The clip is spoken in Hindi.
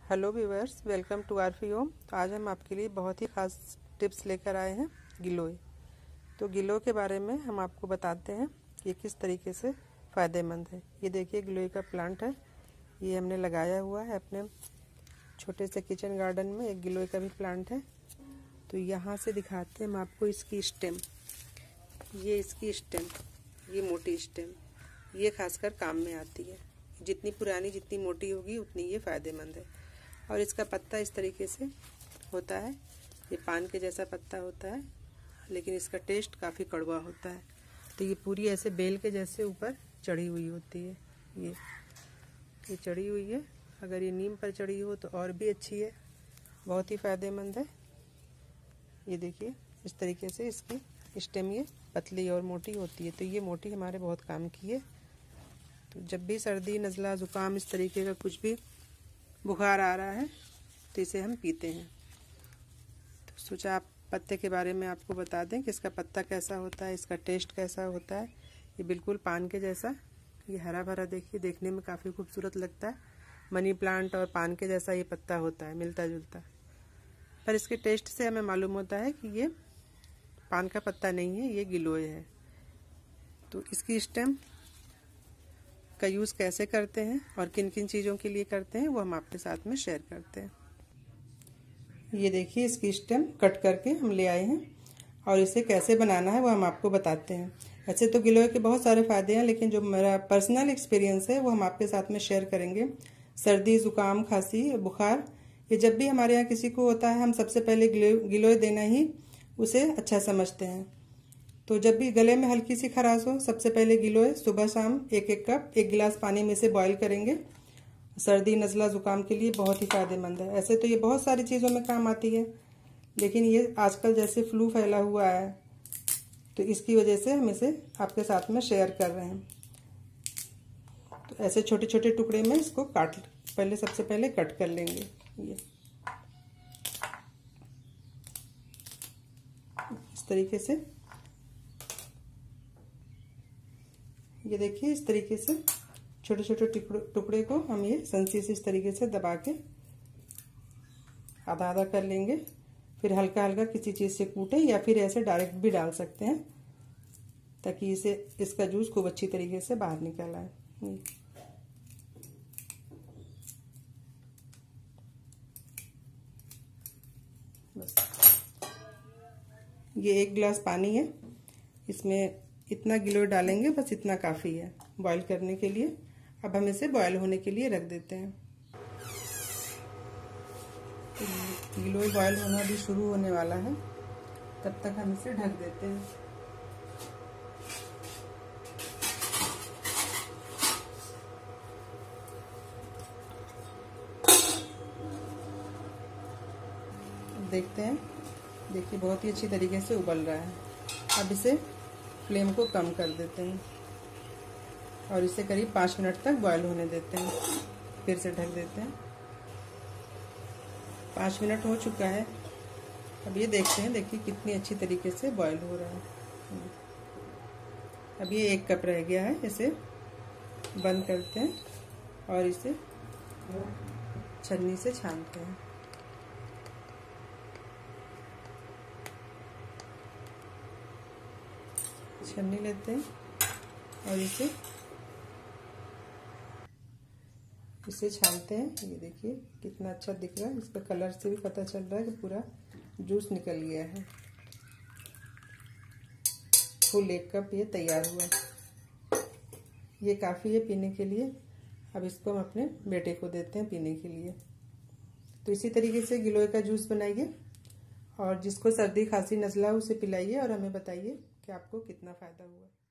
Hello viewers, welcome to Aarfi home. तो आज हम आपके लिए बहुत ही ख़ास टिप्स लेकर आए हैं गिलोय। तो गिलोय के बारे में हम आपको बताते हैं कि ये किस तरीके से फ़ायदेमंद है। ये देखिए गिलोय का प्लांट है, ये हमने लगाया हुआ है अपने छोटे से किचन गार्डन में। एक गिलोय का भी प्लांट है। तो यहाँ से दिखाते हैं हम आपको इसकी स्टेम। ये इसकी स्टेम, ये मोटी स्टेम, ये खासकर काम में आती है। जितनी पुरानी जितनी मोटी होगी उतनी ये फ़ायदेमंद है। और इसका पत्ता इस तरीके से होता है, ये पान के जैसा पत्ता होता है, लेकिन इसका टेस्ट काफ़ी कड़वा होता है। तो ये पूरी ऐसे बेल के जैसे ऊपर चढ़ी हुई होती है। ये चढ़ी हुई है। अगर ये नीम पर चढ़ी हो तो और भी अच्छी है, बहुत ही फ़ायदेमंद है। ये देखिए इस तरीके से इसकी स्टेम ये पतली और मोटी होती है। तो ये मोटी हमारे बहुत काम की है। तो जब भी सर्दी, नज़ला, ज़ुकाम, इस तरीके का कुछ भी बुखार आ रहा है तो इसे हम पीते हैं। तो सोचा आप पत्ते के बारे में आपको बता दें कि इसका पत्ता कैसा होता है, इसका टेस्ट कैसा होता है। ये बिल्कुल पान के जैसा, ये हरा भरा देखिए, देखने में काफ़ी खूबसूरत लगता है। मनी प्लांट और पान के जैसा ये पत्ता होता है, मिलता जुलता। पर इसके टेस्ट से हमें मालूम होता है कि ये पान का पत्ता नहीं है, ये गिलोय है। तो इसकी स्टेम का यूज़ कैसे करते हैं और किन किन चीज़ों के लिए करते हैं वो हम आपके साथ में शेयर करते हैं। ये देखिए इसकी स्टेम कट करके हम ले आए हैं और इसे कैसे बनाना है वो हम आपको बताते हैं। ऐसे तो गिलोय के बहुत सारे फ़ायदे हैं, लेकिन जो मेरा पर्सनल एक्सपीरियंस है वो हम आपके साथ में शेयर करेंगे। सर्दी, ज़ुकाम, खांसी, बुखार, ये जब भी हमारे यहाँ किसी को होता है, हम सबसे पहले गिलोय देना ही उसे अच्छा समझते हैं। तो जब भी गले में हल्की सी खराश हो, सबसे पहले गिलोय सुबह शाम 1-1 कप 1 गिलास पानी में से बॉईल करेंगे। सर्दी, नज़ला, ज़ुकाम के लिए बहुत ही फ़ायदेमंद है। ऐसे तो ये बहुत सारी चीज़ों में काम आती है, लेकिन ये आजकल जैसे फ्लू फैला हुआ है तो इसकी वजह से हम इसे आपके साथ में शेयर कर रहे हैं। तो ऐसे छोटे छोटे टुकड़े में इसको सबसे पहले कट कर लेंगे। ये इस तरीके से, ये देखिए इस तरीके से छोटे छोटे टुकड़े को हम ये संची से इस तरीके से दबा के आधा आधा कर लेंगे। फिर हल्का हल्का किसी चीज़ से कूटें या फिर ऐसे डायरेक्ट भी डाल सकते हैं, ताकि इसका जूस खूब अच्छी तरीके से बाहर निकल आए। बस ये 1 गिलास पानी है, इसमें इतना गिलोय डालेंगे, बस इतना काफ़ी है बॉईल करने के लिए। अब हम इसे बॉईल होने के लिए रख देते हैं। गिलोय बॉईल होना भी शुरू होने वाला है, तब तक हम इसे ढक देते हैं। देखते हैं, देखिए बहुत ही अच्छी तरीके से उबल रहा है। अब इसे फ्लेम को कम कर देते हैं और इसे करीब 5 मिनट तक बॉईल होने देते हैं। फिर से ढक देते हैं। 5 मिनट हो चुका है। अब ये देखते हैं, देखिए कितनी अच्छी तरीके से बॉईल हो रहा है। अब ये 1 कप रह गया है, इसे बंद करते हैं और इसे छन्नी से छानते हैं। छन्नी लेते हैं और इसे छानते हैं। ये देखिए कितना अच्छा दिख रहा है, इसका कलर से भी पता चल रहा है कि पूरा जूस निकल गया है। फुल 1 कप ये तैयार हुआ। ये काफ़ी है पीने के लिए। अब इसको हम अपने बेटे को देते हैं पीने के लिए। तो इसी तरीके से गिलोय का जूस बनाइए और जिसको सर्दी, खांसी, नज़ला उसे पिलाइए और हमें बताइए कि आपको कितना फ़ायदा हुआ।